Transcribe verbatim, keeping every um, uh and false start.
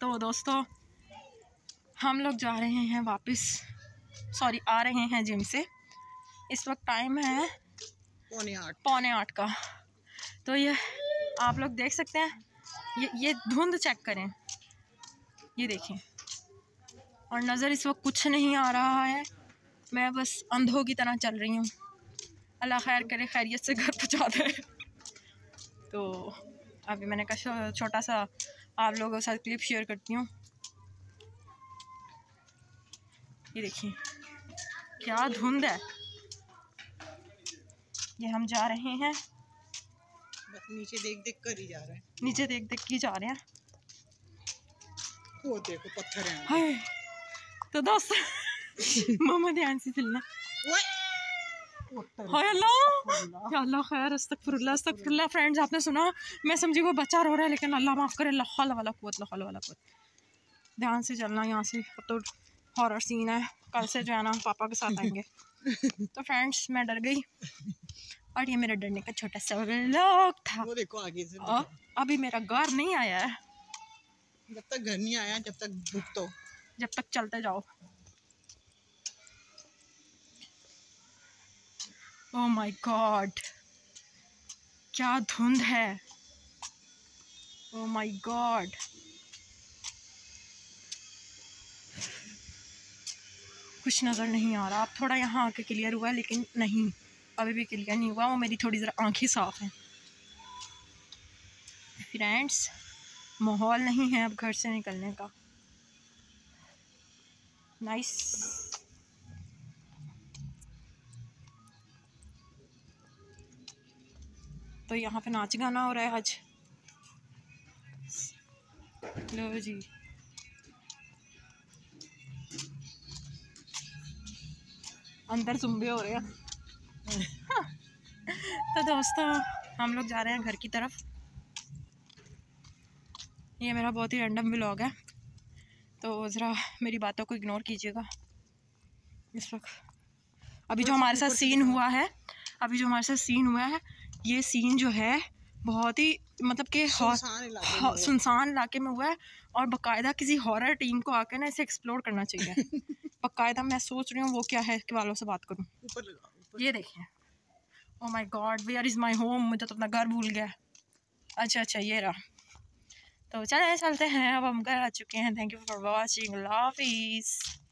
तो दोस्तों हम लोग जा रहे हैं वापस, सॉरी आ रहे हैं जिम से। इस वक्त टाइम है पौने आठ पौने आठ का। तो ये आप लोग देख सकते हैं, ये ये धुंध चेक करें, ये देखें, और नज़र इस वक्त कुछ नहीं आ रहा है। मैं बस अंधों की तरह चल रही हूँ। अल्लाह खैर करे, खैरियत से घर पहुँचा दे। तो अभी मैंने कहा छोटा सा आप लोगों के साथ क्लिप शेयर करती हूँ। ये देखिए क्या धुंध है। ये हम जा रहे हैं, बस नीचे देख देख कर ही जा रहे हैं, नीचे देख देख के जा रहे हैं। वो देखो पत्थर हैं। हाय तो दोस्त मामा ध्यान से चलना। हाय अल्लाह, या अल्लाह खैर, अस्तगफिरुल्लाह अस्तगफिरुल्लाह। फ्रेंड्स आपने सुना, मैं समझी कोई बच्चा रो रहा है, लेकिन अल्लाह माफ़ करे, ला हौला वला कुव्वत ला हौला वला कुव्वत। ध्यान से चलना यहाँ से, तो हॉरर सीन है। कल से जो है ना पापा के साथ आएंगे। तो फ्रेंड्स मैं डर गई, और ये मेरा डरने का छोटा सा व्लॉग था। वो देखो आगे से। और अभी मेरा घर नहीं आया है। जब तक घर नहीं आया, जब तक भुगतो, जब तक चलते जाओ। ओह माय गॉड, क्या धुंध है। ओह माय गॉड, कुछ नज़र नहीं आ रहा। अब थोड़ा यहाँ आके क्लियर हुआ है, लेकिन नहीं, अभी भी क्लियर नहीं हुआ। वो मेरी थोड़ी ज़रा आँखें साफ़ हैं। फ्रेंड्स माहौल नहीं है अब घर से निकलने का। नाइस। तो यहाँ पे नाच गाना हो रहा है आज। लो जी, अंदर जुम्बे हो रहे हैं। तो दोस्तों हम लोग जा रहे हैं घर की तरफ। ये मेरा बहुत ही रैंडम व्लॉग है, तो ज़रा मेरी बातों को इग्नोर कीजिएगा। इस वक्त अभी जो हमारे साथ सीन हुआ है, अभी जो हमारे साथ सीन हुआ है, ये सीन जो है बहुत ही मतलब कि सुनसान इलाके में हुआ है, और बाकायदा किसी हॉरर टीम को आकर ना इसे एक्सप्लोर करना चाहिए। बाकायदा मैं सोच रही हूँ वो क्या है कि वालों से बात करूँ। ये देखिए, oh my God, where is my home. मुझे तो अपना घर भूल गया। अच्छा अच्छा ये रहा। तो चले चलते हैं, अब हम घर आ चुके हैं। थैंक यू फॉर वॉचिंग, अल्लाह हाफिज़।